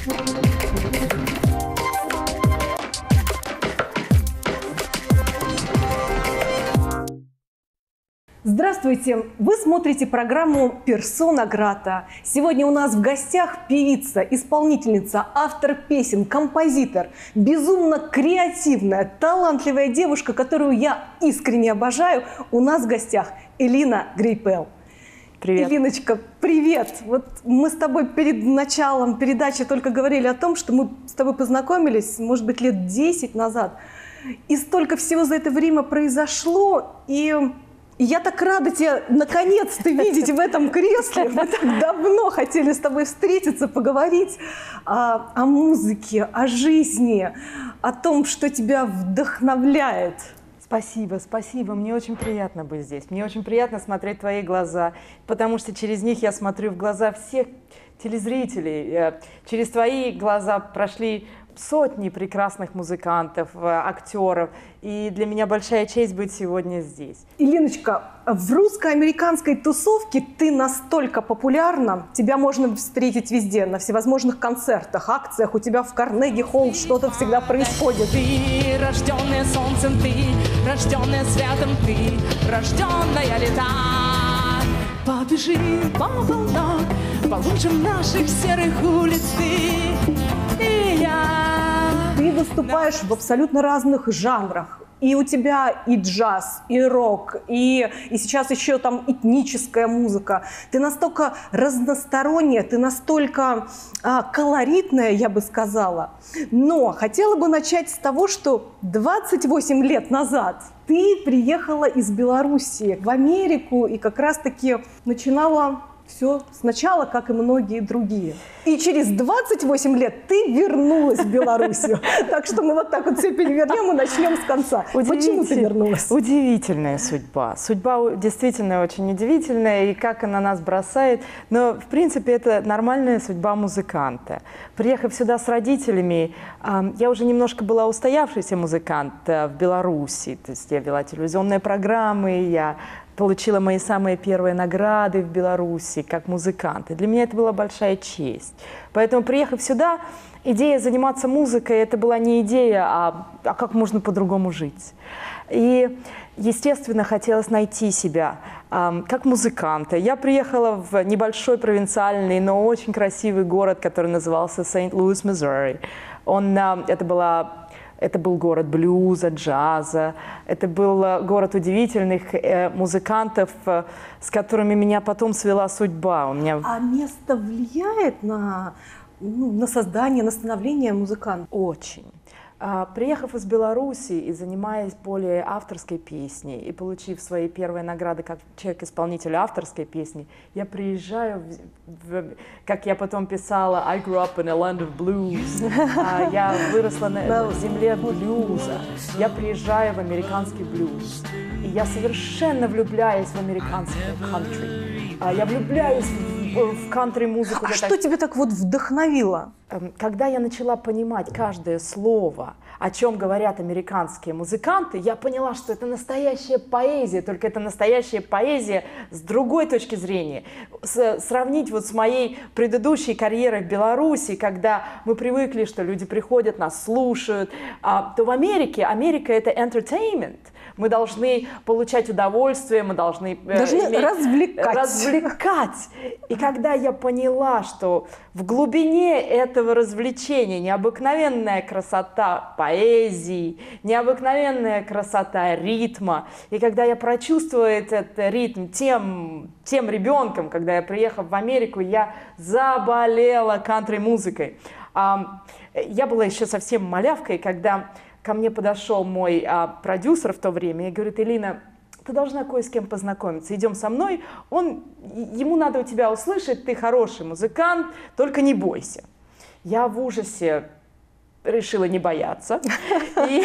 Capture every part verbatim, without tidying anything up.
Здравствуйте! Вы смотрите программу «Персона Грата». Сегодня у нас в гостях певица, исполнительница, автор песен, композитор, безумно креативная, талантливая девушка, которую я искренне обожаю. У нас в гостях Элина Грейпел. Привет. Элиночка, привет! Вот мы с тобой перед началом передачи только говорили о том, что мы с тобой познакомились, может быть, лет десять назад. И столько всего за это время произошло, и... И я так рада тебя наконец-то видеть в этом кресле. Мы так давно хотели с тобой встретиться, поговорить о, о музыке, о жизни, о том, что тебя вдохновляет. Спасибо, спасибо. Мне очень приятно быть здесь. Мне очень приятно смотреть твои глаза, потому что через них я смотрю в глаза всех телезрителей. Через твои глаза прошли сотни прекрасных музыкантов, актеров. И для меня большая честь быть сегодня здесь. Элиночка, в русско-американской тусовке ты настолько популярна, тебя можно встретить везде, на всевозможных концертах, акциях, у тебя в Карнеги-холл что-то всегда происходит. Ты, рожденная солнцем, ты, рожденная светом, ты, рожденная лета. Побежи по волнам, по лужам наших серых улиц, ты и я. Ты выступаешь в абсолютно разных жанрах. И у тебя и джаз, и рок, и, и сейчас еще там этническая музыка. Ты настолько разносторонняя, ты настолько а, колоритная, я бы сказала. Но хотела бы начать с того, что двадцать восемь лет назад ты приехала из Белоруссии в Америку и как раз-таки начинала все сначала, как и многие другие. И через двадцать восемь лет ты вернулась в Белоруссию. Так что мы вот так вот все перевернем и начнем с конца. Почему ты вернулась? Удивительная судьба. Судьба действительно очень удивительная, и как она нас бросает. Но, в принципе, это нормальная судьба музыканта. Приехав сюда с родителями, я уже немножко была устоявшийся музыкант в Беларуси. То есть я вела телевизионные программы, я получила мои самые первые награды в Беларуси как музыкант. И для меня это была большая честь. Поэтому, приехав сюда, идея заниматься музыкой, это была не идея, а, а как можно по-другому жить. И, естественно, хотелось найти себя э, как музыканта. Я приехала в небольшой провинциальный, но очень красивый город, который назывался Сент-Луис, Миссури. Он, э, это была... Это был город блюза, джаза. Это был город удивительных э, музыкантов, э, с которыми меня потом свела судьба. У меня... А место влияет на, ну, на создание, на становление музыканта? Очень. А, приехав из Беларуси и занимаясь более авторской песней, и получив свои первые награды как человек-исполнитель авторской песни, я приезжаю, в, в, как я потом писала, I grew up in a land of blues. А, я выросла на, на земле блюза. Я приезжаю в американский блюз. И я совершенно влюбляюсь в американское кантри. А, я влюбляюсь в, в кантри-музыку. А что тебя так вот вдохновило? Когда я начала понимать каждое слово, о чем говорят американские музыканты, я поняла, что это настоящая поэзия, только это настоящая поэзия с другой точки зрения. С, сравнить вот с моей предыдущей карьерой в Беларуси, когда мы привыкли, что люди приходят, нас слушают, а, то в Америке, Америка — это entertainment. Мы должны получать удовольствие, мы должны, должны иметь, развлекать. развлекать. И когда я поняла, что в глубине этого развлечения необыкновенная красота поэзии, необыкновенная красота ритма, и когда я прочувствовала этот ритм тем, тем ребенком, когда я приехала в Америку, я заболела кантри-музыкой. Я была еще совсем малявкой, когда ко мне подошел мой а, продюсер в то время и говорит: Элина, ты должна кое с кем познакомиться, идем со мной, он, ему надо у тебя услышать, ты хороший музыкант, только не бойся. Я в ужасе решила не бояться и,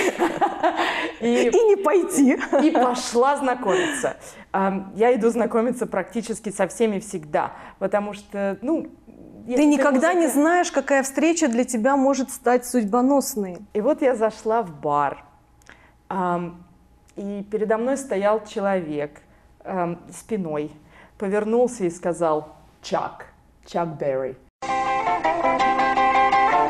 и, и не пойти. И пошла знакомиться. Я иду знакомиться практически со всеми всегда, потому что, ну, ты никогда музыка... не знаешь, какая встреча для тебя может стать судьбоносной. И вот я зашла в бар, эм, и передо мной стоял человек эм, спиной, повернулся и сказал: Чак, Чак Берри.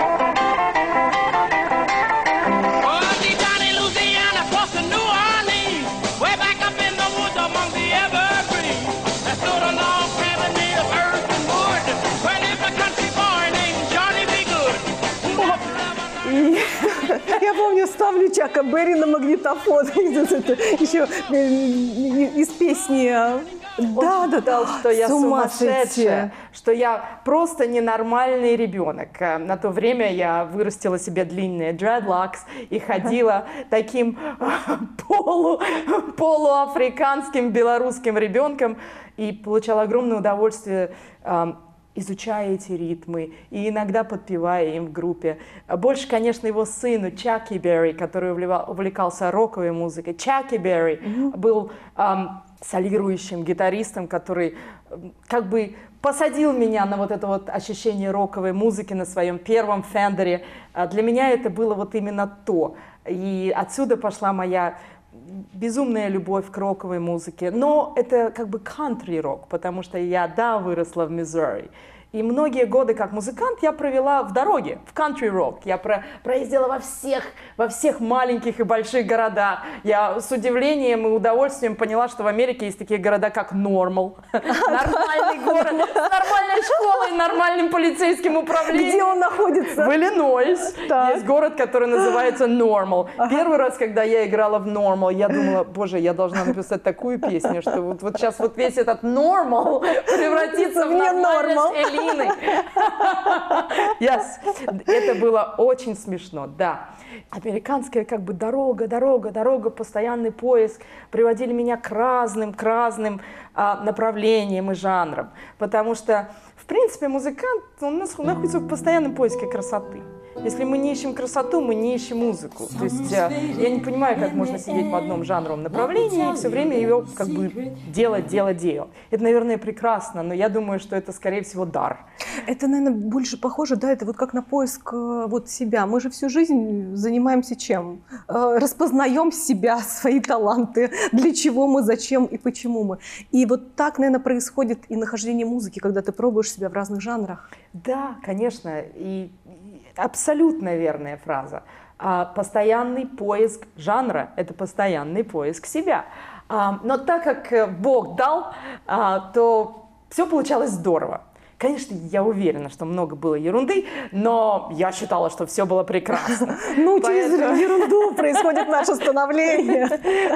Я помню, ставлю Чака Берри на магнитофон. Еще из песни... Да, да, да, что я сумасшедшая, что я просто ненормальный ребенок. На то время я вырастила себе длинные dreadlocks и ходила таким полу, полуафриканским белорусским ребенком и получала огромное удовольствие, изучая эти ритмы и иногда подпевая им в группе. Больше, конечно, его сыну Чаки Берри, который увлекался роковой музыкой. Чаки Берри mm-hmm. был эм, солирующим гитаристом, который как бы посадил меня на вот это вот ощущение роковой музыки на своем первом Фендере. Для меня это было вот именно то. И отсюда пошла моя безумная любовь к роковой музыке. Но это как бы кантри-рок, потому что я, да, выросла в Миссури. И многие годы как музыкант я провела в дороге, в country-rock. Я про, проездила во всех, во всех маленьких и больших городах. Я с удивлением и удовольствием поняла, что в Америке есть такие города, как Нормал. Нормальный город с нормальной школой, нормальным полицейским управлением. Где он находится? В Иллинойс. Есть город, который называется Нормал. Первый раз, когда я играла в Нормал, я думала, боже, я должна написать такую песню, что вот, вот сейчас вот весь этот Нормал превратится в нормальность Элины. Yes. Это было очень смешно, да. Американская как бы дорога, дорога, дорога, постоянный поиск приводили меня к разным, к разным а, направлениям и жанрам. Потому что, в принципе, музыкант, он находится в постоянном поиске красоты. Если мы не ищем красоту, мы не ищем музыку. То есть я не понимаю, как можно сидеть в одном жанровом направлении и все время ее как бы делать, делать, делать. Это, наверное, прекрасно, но я думаю, что это, скорее всего, дар. Это, наверное, больше похоже, да, это вот как на поиск вот себя. Мы же всю жизнь занимаемся чем? Распознаем себя, свои таланты, для чего мы, зачем и почему мы. И вот так, наверное, происходит и нахождение музыки, когда ты пробуешь себя в разных жанрах. Да, конечно, и абсолютно верная фраза. А, постоянный поиск жанра – это постоянный поиск себя. А, но так как Бог дал, а, то все получалось здорово. Конечно, я уверена, что много было ерунды, но я считала, что все было прекрасно. Ну, через ерунду происходит наше становление.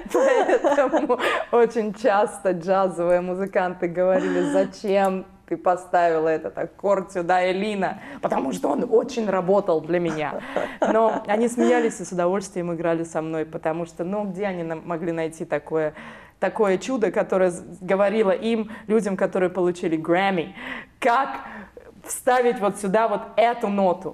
Поэтому очень часто джазовые музыканты говорили, зачем ты поставила этот аккорд сюда, Элина, потому что он очень работал для меня. Но они смеялись и с удовольствием играли со мной, потому что, ну, где они могли найти такое, такое чудо, которое говорило им, людям, которые получили Грэмми, как вставить вот сюда вот эту ноту.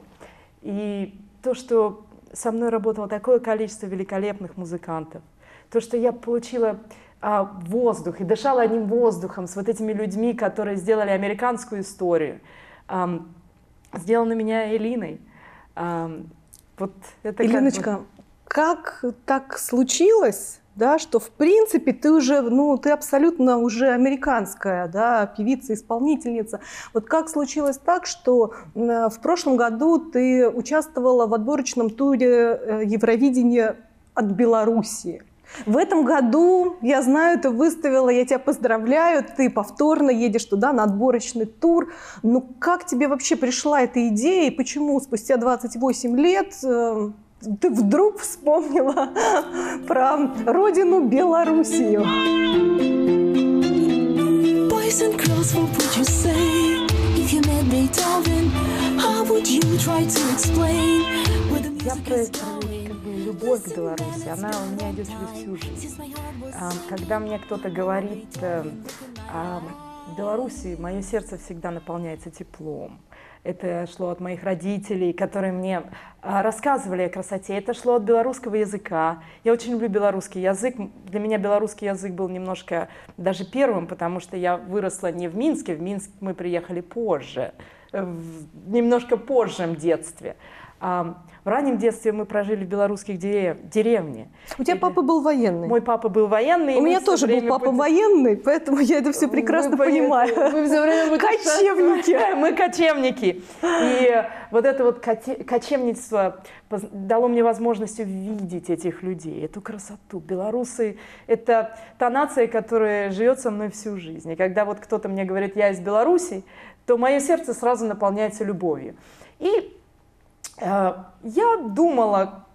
И то, что со мной работало такое количество великолепных музыкантов, то, что я получила воздух и дышала одним воздухом с вот этими людьми, которые сделали американскую историю. Um, сделано меня Элиной. Um, вот это Элиночка, как, бы... как так случилось, да, что в принципе ты уже, ну, ты абсолютно уже американская, да, певица, исполнительница. Вот как случилось так, что в прошлом году ты участвовала в отборочном туре Евровидения от Белоруссии? В этом году, я знаю, ты выставила, я тебя поздравляю, ты повторно едешь туда на отборочный тур. Ну как тебе вообще пришла эта идея и почему спустя двадцать восемь лет э, ты вдруг вспомнила про родину Белоруссию? Я про любовь к Беларуси, она у меня идет через всю жизнь. Когда мне кто-то говорит о Беларуси, мое сердце всегда наполняется теплом. Это шло от моих родителей, которые мне рассказывали о красоте. Это шло от белорусского языка. Я очень люблю белорусский язык. Для меня белорусский язык был немножко даже первым, потому что я выросла не в Минске. В Минск мы приехали позже, в немножко позжем детстве. В раннем детстве мы прожили в белорусских дерев... деревне. У тебя папа был военный? Мой папа был военный. У меня тоже был папа пути... военный, поэтому я это все прекрасно вы, понимаю. Вы все время кочевники. Мы кочевники. И вот это вот кочевничество дало мне возможность увидеть этих людей, эту красоту. Белорусы – это та нация, которая живет со мной всю жизнь. И когда вот кто-то мне говорит, я из Беларуси, то мое сердце сразу наполняется любовью. И я думала, как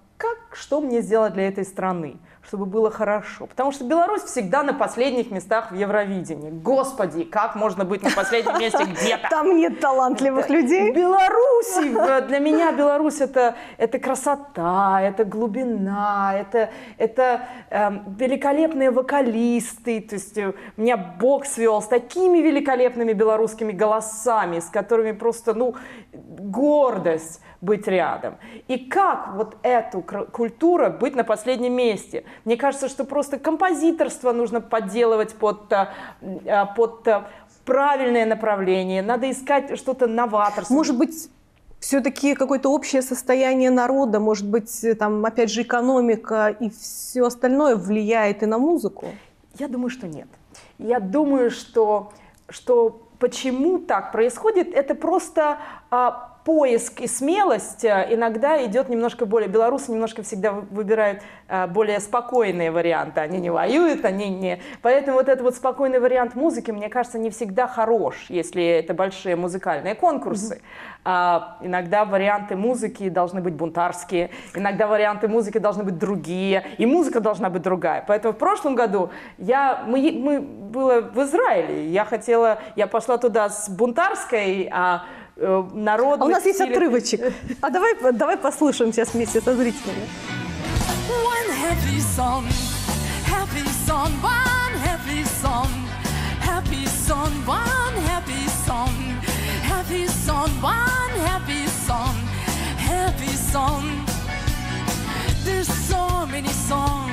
что мне сделать для этой страны, чтобы было хорошо. Потому что Беларусь всегда на последних местах в Евровидении. Господи, как можно быть на последнем месте где-то? Там нет талантливых людей. В Беларуси, для меня Беларусь это, это красота, это глубина, это, это э, великолепные вокалисты. То есть меня Бог свел с такими великолепными белорусскими голосами, с которыми просто, ну, гордость быть рядом. И как вот эту культуру быть на последнем месте? Мне кажется, что просто композиторство нужно подделывать под, под правильное направление. Надо искать что-то новаторское. Может быть, все-таки какое-то общее состояние народа, может быть, там, опять же, экономика и все остальное влияет и на музыку? Я думаю, что нет. Я думаю, что, что почему так происходит, это просто а, поиск и смелость иногда идет немножко более... Белорусы немножко всегда выбирают а, более спокойные варианты. Они не воюют, они не... Поэтому вот этот вот спокойный вариант музыки, мне кажется, не всегда хорош, если это большие музыкальные конкурсы. Mm-hmm. а, иногда варианты музыки должны быть бунтарские, иногда варианты музыки должны быть другие, и музыка должна быть другая. Поэтому в прошлом году я, мы, мы было в Израиле, я хотела... Я пошла туда с бунтарской... А, народных... А у нас есть стилей. отрывочек. А давай, давай послушаем сейчас вместе со зрителями. One happy song, happy song, one happy song, happy song, one happy song, happy song, one happy song, happy song. There's so many songs.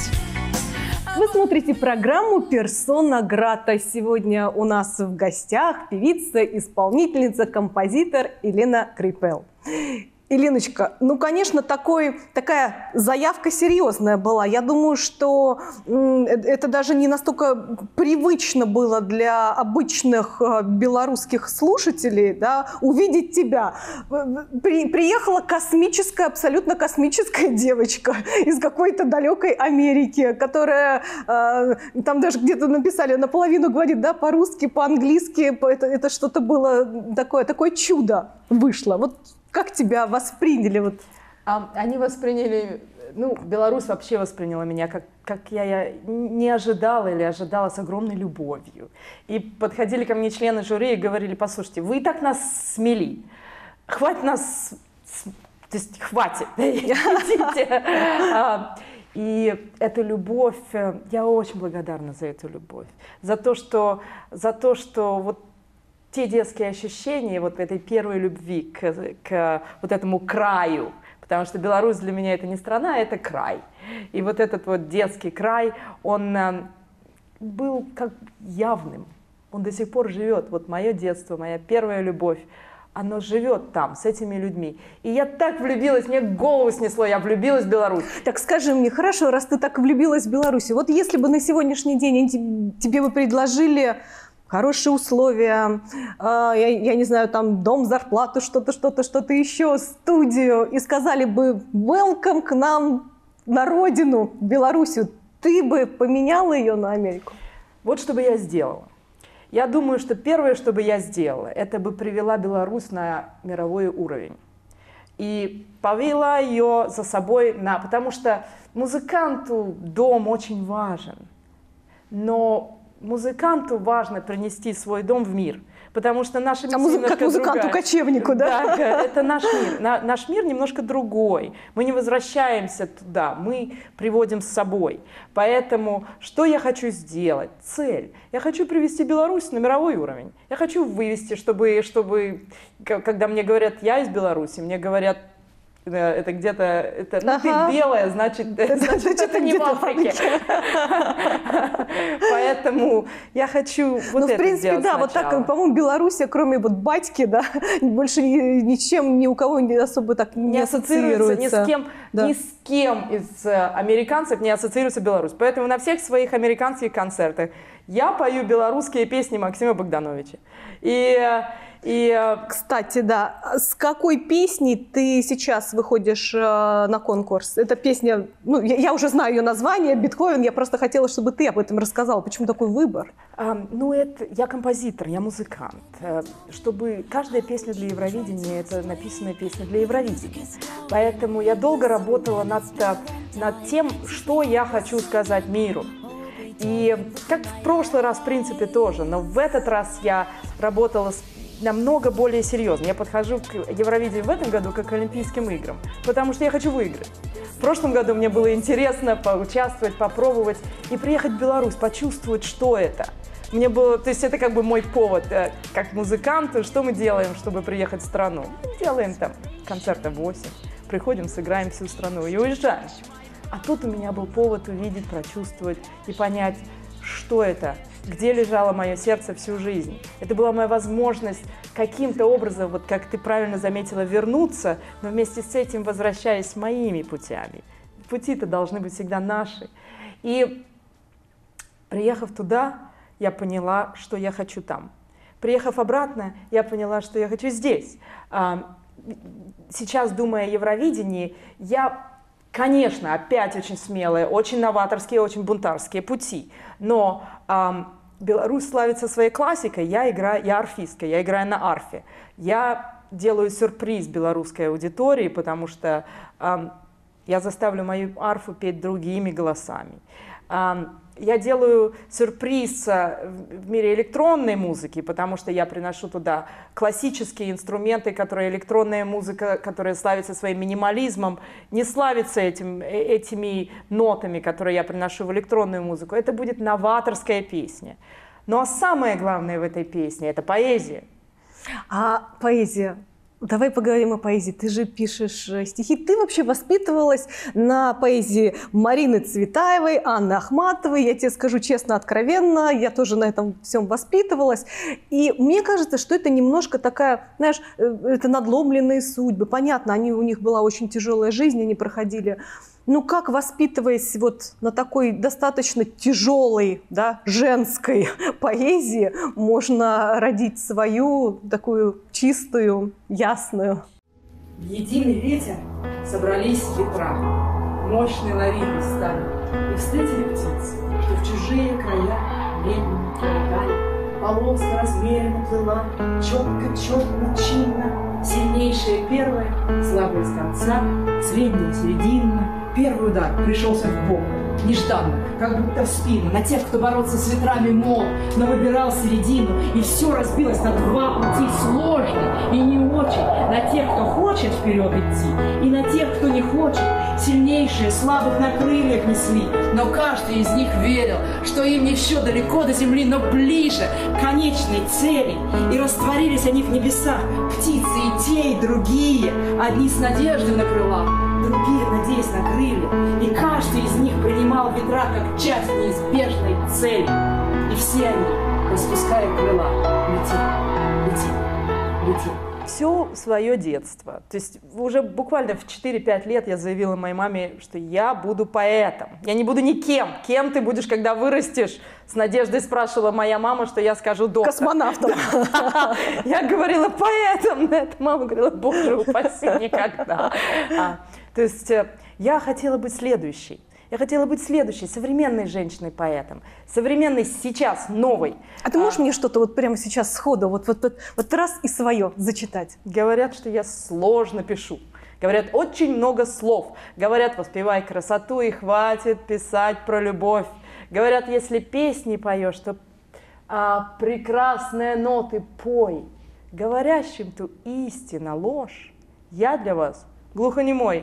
Вы смотрите программу «Персона Грата». Сегодня у нас в гостях певица, исполнительница, композитор Елена Крипел. Еленочка, ну, конечно, такой, такая заявка серьезная была. Я думаю, что это даже не настолько привычно было для обычных белорусских слушателей, да, увидеть тебя. При, приехала космическая, абсолютно космическая девочка из какой-то далекой Америки, которая, э, там даже где-то написали, наполовину говорит, да, по-русски, по-английски. Это, это что-то было такое, такое чудо вышло. Вот как тебя восприняли? Вот? А, они восприняли, ну, Беларусь вообще восприняла меня, как, как я, я не ожидала или ожидала с огромной любовью. И подходили ко мне члены жюри и говорили: послушайте, вы и так нас смели, хватит нас, то есть хватит, идите. И эту любовь, я очень благодарна за эту любовь, за то, что, за то, что вот те детские ощущения вот этой первой любви к, к вот этому краю, потому что Беларусь для меня это не страна, а это край. И вот этот вот детский край, он был как явным, он до сих пор живет. Вот мое детство, моя первая любовь, оно живет там, с этими людьми. И я так влюбилась, мне голову снесло, я влюбилась в Беларусь. Так скажи мне, хорошо, раз ты так влюбилась в Беларусь, вот если бы на сегодняшний день тебе бы предложили хорошие условия, я, я не знаю, там дом, зарплату, что-то, что-то, что-то еще, студию, и сказали бы «welcome к нам на родину, в Белоруссию», ты бы поменяла ее на Америку? Вот что бы я сделала. Я думаю, что первое, что бы я сделала, это бы привела Беларусь на мировой уровень. И повела ее за собой, на, потому что музыканту дом очень важен, но музыканту важно принести свой дом в мир, потому что наша миссия а музыка, немножко как музыканту-кочевнику, да? Да, это наш мир. На, наш мир немножко другой. Мы не возвращаемся туда, мы приводим с собой. Поэтому что я хочу сделать? Цель. Я хочу привести Беларусь на мировой уровень. Я хочу вывести, чтобы, чтобы когда мне говорят «я из Беларуси», мне говорят: это где-то, это, ну, ага. Ты белая, значит, значит, значит это не в Африке. Поэтому я хочу вот ну, это в принципе, сделать да, сначала. Вот так, по-моему, Беларусь, кроме вот батьки, да, больше ничем, ни у кого не особо так не, не ассоциируется. Ни с кем, да. ни с кем из американцев не ассоциируется Беларусь. Поэтому на всех своих американских концертах я пою белорусские песни Максима Богдановича. И И, кстати, да, с какой песней ты сейчас выходишь э, на конкурс? Эта песня, ну, я, я уже знаю ее название, Бетховен, я просто хотела, чтобы ты об этом рассказала. Почему такой выбор? А, ну, это, я композитор, я музыкант. Чтобы каждая песня для Евровидения – это написанная песня для Евровидения. Поэтому я долго работала над, над тем, что я хочу сказать миру. И как в прошлый раз, в принципе, тоже, но в этот раз я работала с, намного более серьезно. Я подхожу к Евровидению в этом году как к Олимпийским играм, потому что я хочу выиграть. В прошлом году мне было интересно поучаствовать, попробовать и приехать в Беларусь, почувствовать, что это. Мне было, то есть это как бы мой повод, как музыканту, что мы делаем, чтобы приехать в страну. Мы делаем там концертов восемь, приходим, сыграем всю страну и уезжаем. А тут у меня был повод увидеть, прочувствовать и понять, что это, где лежало мое сердце всю жизнь. Это была моя возможность каким-то образом, вот как ты правильно заметила, вернуться, но вместе с этим возвращаясь моими путями. Пути-то должны быть всегда наши. И приехав туда, я поняла, что я хочу там. Приехав обратно, я поняла, что я хочу здесь. Сейчас, думая о Евровидении, я... Конечно, опять очень смелые, очень новаторские, очень бунтарские пути, но эм, Беларусь славится своей классикой, я играю, я арфистка, я играю на арфе. Я делаю сюрприз белорусской аудитории, потому что эм, я заставлю мою арфу петь другими голосами. Эм, я делаю сюрприз в мире электронной музыки, потому что я приношу туда классические инструменты, которые электронная музыка, которая славится своим минимализмом, не славится этим, этими нотами, которые я приношу в электронную музыку. Это будет новаторская песня. Ну а самое главное в этой песне – это поэзия. А поэзия? Давай поговорим о поэзии. Ты же пишешь стихи. Ты вообще воспитывалась на поэзии Марины Цветаевой, Анны Ахматовой. Я тебе скажу честно, откровенно, я тоже на этом всем воспитывалась. И мне кажется, что это немножко такая, знаешь, это надломленные судьбы. Понятно, они, у них была очень тяжелая жизнь, они проходили. Ну как, воспитываясь вот на такой достаточно тяжелой, да, женской поэзии, можно родить свою такую чистую, ясную? В единый ветер собрались ветра, мощной лавиной стали, и встретили птицы, что в чужие края медленно пролетали. Полоска размеренно плыла, четко, четко, чинно, сильнейшая первая, слабая с конца, средняя, серединная. Первый удар пришелся в бок, нежданно, как будто в спину, на тех, кто бороться с ветрами мог, но выбирал середину, и все разбилось на два пути, сложно и не очень, на тех, кто хочет вперед идти, и на тех, кто не хочет. Сильнейшие слабых на крыльях несли, но каждый из них верил, что им не еще далеко до земли, но ближе к конечной цели, и растворились они в небесах, птицы и те, и другие, одни с надеждой на крылах, другие, надеясь на крылья, и каждый из них принимал ветра как часть неизбежной цели. И все они, распуская крыла, летели, летели, летели. Все свое детство. То есть уже буквально в четыре-пять лет я заявила моей маме, что я буду поэтом. Я не буду никем. Кем ты будешь, когда вырастешь? С надеждой спрашивала моя мама, что я скажу доктор. Космонавтом. Я говорила поэтом. На это мама говорила, боже упаси, никогда. То есть я хотела быть следующей. Я хотела быть следующей, современной женщиной-поэтом, современной сейчас, новой. А ты можешь а... мне что-то вот прямо сейчас сходу, вот, вот, вот, вот раз и свое зачитать? Говорят, что я сложно пишу. Говорят, очень много слов. Говорят, воспевай красоту и хватит писать про любовь. Говорят, если песни поешь, то а, прекрасные ноты пой. Говорящим ту истина, ложь. Я для вас глухонемой.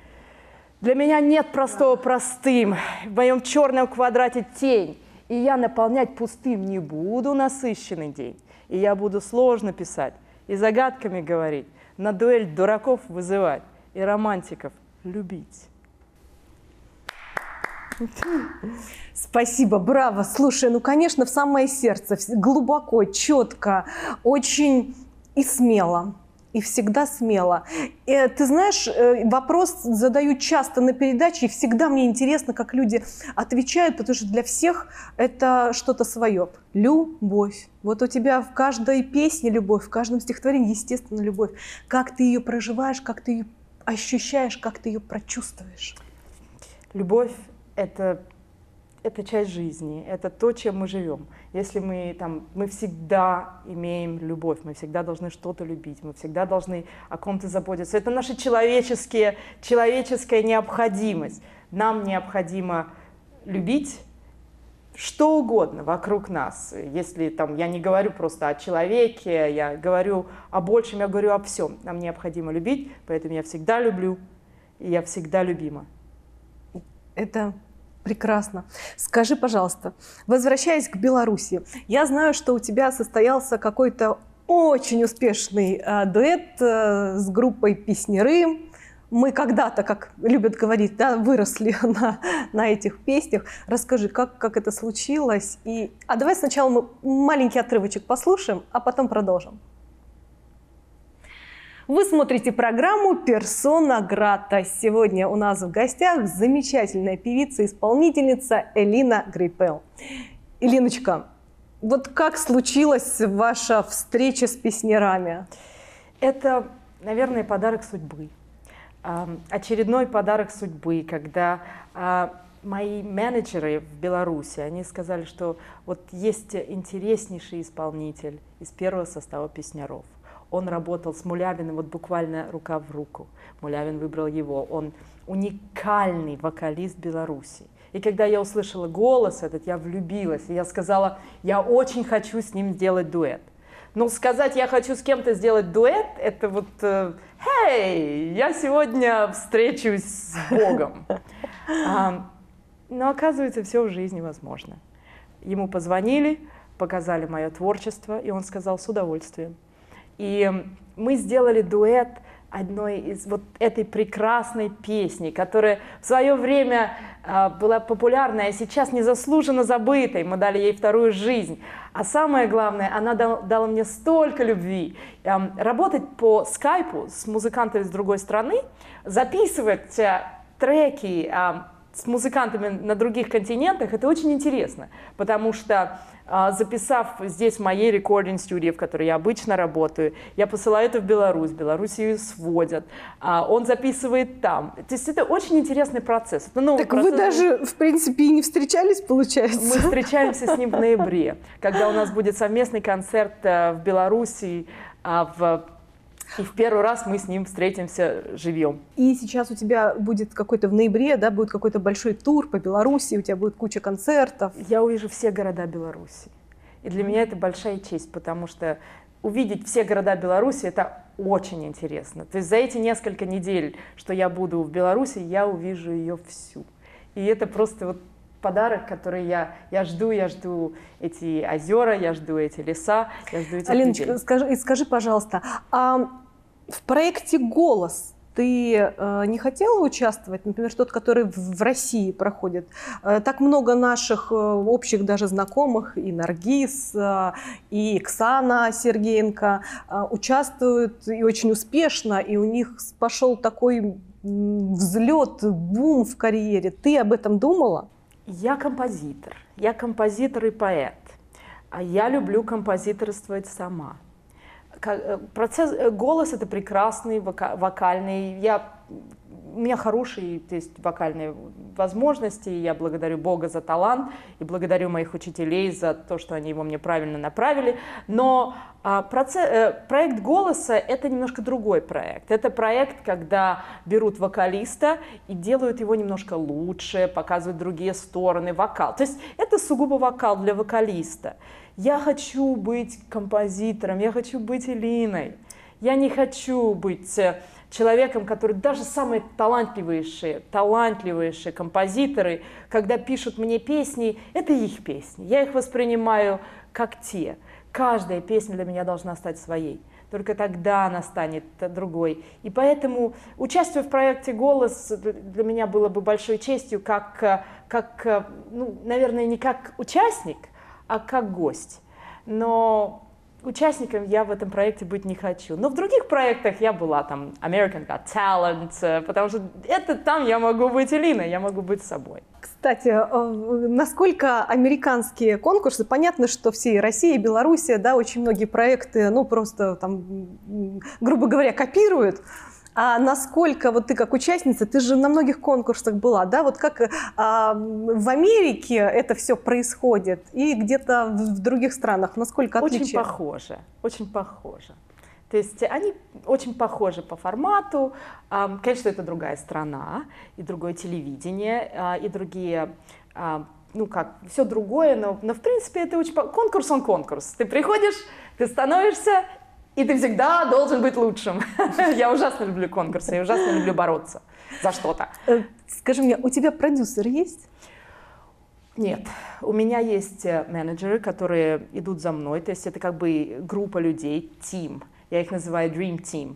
Для меня нет простого простым, в моем черном квадрате тень, и я наполнять пустым не буду насыщенный день, и я буду сложно писать, и загадками говорить, на дуэль дураков вызывать, и романтиков любить. Спасибо, браво. Слушай, ну, конечно, в самое сердце, глубоко, четко, очень и смело. и всегда смело. И, ты знаешь, вопрос задают часто на передаче, и всегда мне интересно, как люди отвечают, потому что для всех это что-то свое. Любовь. Вот у тебя в каждой песне любовь, в каждом стихотворении, естественно, любовь. Как ты ее проживаешь, как ты ее ощущаешь, как ты ее прочувствуешь? Любовь — это, это часть жизни, это то, чем мы живем. Если мы там, мы всегда имеем любовь, мы всегда должны что-то любить, мы всегда должны о ком-то заботиться. Это наша человеческие, человеческая необходимость. Нам необходимо любить что угодно вокруг нас. Если там, я не говорю просто о человеке, я говорю о большем, я говорю о всем. Нам необходимо любить, поэтому я всегда люблю, и я всегда любима. Это прекрасно. Скажи, пожалуйста, возвращаясь к Беларуси, я знаю, что у тебя состоялся какой-то очень успешный э, дуэт э, с группой «Песняры». Мы когда-то, как любят говорить, да, выросли на, на этих песнях. Расскажи, как, как это случилось? И... А давай сначала мы маленький отрывочек послушаем, а потом продолжим. Вы смотрите программу «Персона Грата». Сегодня у нас в гостях замечательная певица-исполнительница Элина Грипел. Элиночка, вот как случилась ваша встреча с песнярами? Это, наверное, подарок судьбы. Очередной подарок судьбы, когда мои менеджеры в Беларуси, они сказали, что вот есть интереснейший исполнитель из первого состава песняров. Он работал с Мулявиным вот буквально рука в руку. Мулявин выбрал его. Он уникальный вокалист Беларуси. И когда я услышала голос этот, я влюбилась. И я сказала, я очень хочу с ним сделать дуэт. Но сказать, я хочу с кем-то сделать дуэт, это вот, «Хей, я сегодня встречусь с Богом». Но оказывается, все в жизни возможно. Ему позвонили, показали мое творчество, и он сказал, с удовольствием. И мы сделали дуэт одной из вот этой прекрасной песни, которая в свое время э, была популярной, а сейчас незаслуженно забытой. Мы дали ей вторую жизнь. А самое главное, она дала, дала мне столько любви. Э, работать по скайпу с музыкантами с другой страны, записывать э, треки э, с музыкантами на других континентах, это очень интересно, потому что записав здесь в моей рекординг-студии, в которой я обычно работаю, я посылаю это в Беларусь, в Беларусь ее сводят, он записывает там. То есть это очень интересный процесс. Это новый так процесс. Вы даже, в принципе, и не встречались, получается? Мы встречаемся с ним в ноябре, когда у нас будет совместный концерт в Беларуси, в И в первый раз мы с ним встретимся живьем. И сейчас у тебя будет какой-то в ноябре, да, будет какой-то большой тур по Беларуси, у тебя будет куча концертов. Я увижу все города Беларуси. И для меня это большая честь, потому что увидеть все города Беларуси – это очень интересно. То есть за эти несколько недель, что я буду в Беларуси, я увижу ее всю. И это просто вот подарок, который я, я жду, я жду эти озера, я жду эти леса, я жду этих Алиночка, людей. скажи, скажи, пожалуйста, а в проекте «Голос» ты э, не хотела участвовать, например, тот, который в России проходит? Э, так много наших э, общих даже знакомых, и Наргиз, э, и Оксана Сергеенко э, участвуют и очень успешно, и у них пошел такой взлет, бум в карьере. Ты об этом думала? Я композитор. Я композитор и поэт. А я люблю композиторствовать сама. Процесс, голос — это прекрасный, вокальный. Я, у меня хорошие, то есть, вокальные возможности. Я благодарю Бога за талант и благодарю моих учителей за то, что они его мне правильно направили. Но а, процесс, проект «Голоса» — это немножко другой проект. Это проект, когда берут вокалиста и делают его немножко лучше, показывают другие стороны, вокал. То есть это сугубо вокал для вокалиста. Я хочу быть композитором, я хочу быть Элиной. Я не хочу быть человеком, который даже самые талантливейшие, талантливейшие композиторы, когда пишут мне песни, это их песни. Я их воспринимаю как те. Каждая песня для меня должна стать своей. Только тогда она станет другой. И поэтому участие в проекте «Голос» для меня было бы большой честью, как, как ну, наверное, не как участник, а как гость. Но участником я в этом проекте быть не хочу. Но в других проектах я была, там, American Got Talent, потому что это там я могу быть Элиной, я могу быть собой. Кстати, насколько американские конкурсы, понятно, что все Россия, Белоруссия, да, очень многие проекты, ну, просто там, грубо говоря, копируют. А насколько вот ты как участница, ты же на многих конкурсах была, да, вот как а, в Америке это все происходит и где-то в других странах, насколько отличие? Очень похоже, очень похоже. То есть они очень похожи по формату. Конечно, это другая страна, и другое телевидение, и другие, ну как, все другое, но, но в принципе это очень... Конкурс он конкурс. Ты приходишь, ты становишься, и ты всегда должен быть лучшим. Я ужасно люблю конкурсы, я ужасно люблю бороться за что-то. Скажи мне, у тебя продюсер есть? Нет, у меня есть менеджеры, которые идут за мной, то есть это как бы группа людей, team. Я их называю Dream Team.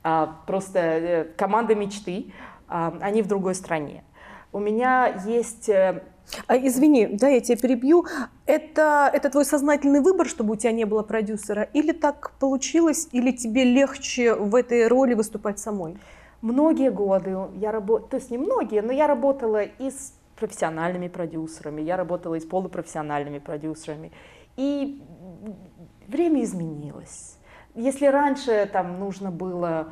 Просто команда мечты, они в другой стране. У меня есть... А, извини, да, я тебя перебью. Это, это твой сознательный выбор, чтобы у тебя не было продюсера? Или так получилось, или тебе легче в этой роли выступать самой? Многие годы я работала, то есть не многие, но я работала и с профессиональными продюсерами, я работала и с полупрофессиональными продюсерами. И время изменилось. Если раньше там нужно было,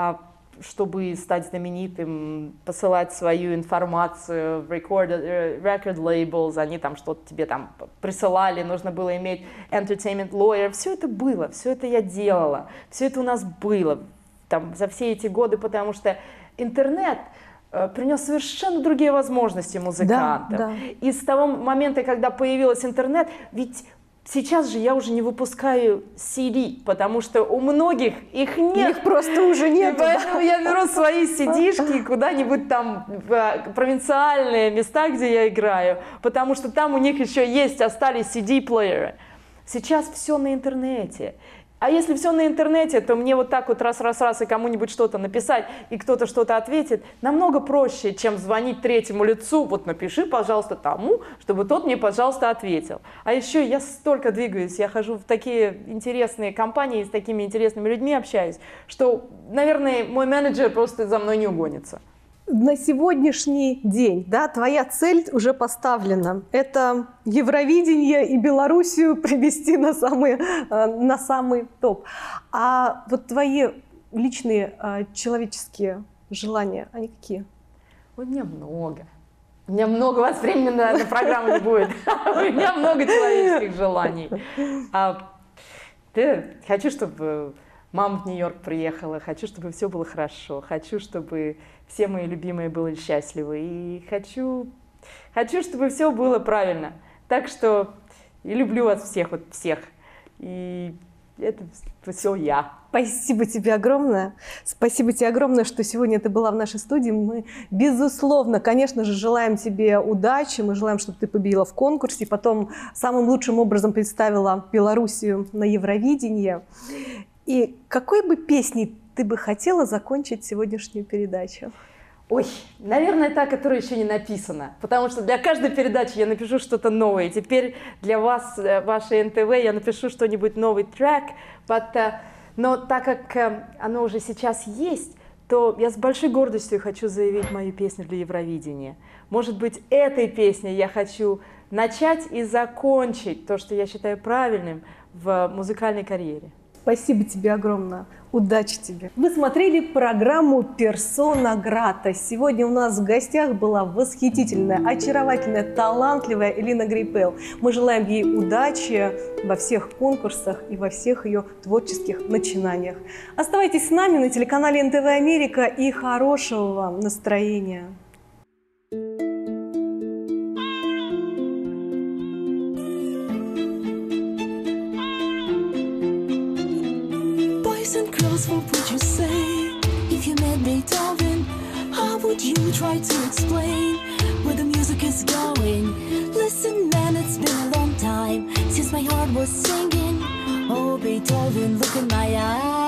чтобы стать знаменитым, посылать свою информацию в record, record labels, они там что-то тебе там присылали, нужно было иметь entertainment lawyer, все это было, все это я делала, все это у нас было там за все эти годы, потому что интернет принес совершенно другие возможности музыкантам. Да, да. И с того момента, когда появился интернет, ведь сейчас же я уже не выпускаю си ди, потому что у многих их нет. Их просто уже нет. И поэтому я беру свои си ди-шки куда-нибудь там в провинциальные места, где я играю, потому что там у них еще есть, остались си ди-плееры. Сейчас все на интернете. А если все на интернете, то мне вот так вот раз-раз-раз и кому-нибудь что-то написать, и кто-то что-то ответит, намного проще, чем звонить третьему лицу, вот напиши, пожалуйста, тому, чтобы тот мне, пожалуйста, ответил. А еще я столько двигаюсь, я хожу в такие интересные компании, с такими интересными людьми общаюсь, что, наверное, мой менеджер просто за мной не угонится. На сегодняшний день, да, твоя цель уже поставлена. Это Евровидение и Белоруссию привести на самый, на самый топ. А вот твои личные человеческие желания, они какие? У меня много. У меня много, у вас времени на, на программу не будет. У меня много человеческих желаний. Хочу, чтобы мама в Нью-Йорк приехала, хочу, чтобы все было хорошо, хочу, чтобы все мои любимые были счастливы, и хочу, хочу, чтобы все было правильно. Так что и люблю вас всех, вот всех, и это все я. Спасибо тебе огромное. Спасибо тебе огромное, что сегодня ты была в нашей студии. Мы, безусловно, конечно же, желаем тебе удачи. Мы желаем, чтобы ты победила в конкурсе, потом самым лучшим образом представила Белоруссию на Евровидении. И какой бы песней ты бы хотела закончить сегодняшнюю передачу? Ой, наверное, та, которая еще не написана, потому что для каждой передачи я напишу что-то новое. Теперь для вас, вашей эн тэ вэ, я напишу что-нибудь новый трек, but, uh, но так как uh, оно уже сейчас есть, то я с большой гордостью хочу заявить мою песню для Евровидения. Может быть, этой песней я хочу начать и закончить то, что я считаю правильным в музыкальной карьере. Спасибо тебе огромное. Удачи тебе. Вы смотрели программу «Персона Грата». Сегодня у нас в гостях была восхитительная, очаровательная, талантливая Элина Грейпел. Мы желаем ей удачи во всех конкурсах и во всех ее творческих начинаниях. Оставайтесь с нами на телеканале эн тэ вэ Америка и хорошего вам настроения. What would you say if you met Beethoven? How would you try to explain where the music is going? Listen, man, it's been a long time since my heart was singing. Oh, Beethoven, look in my eyes.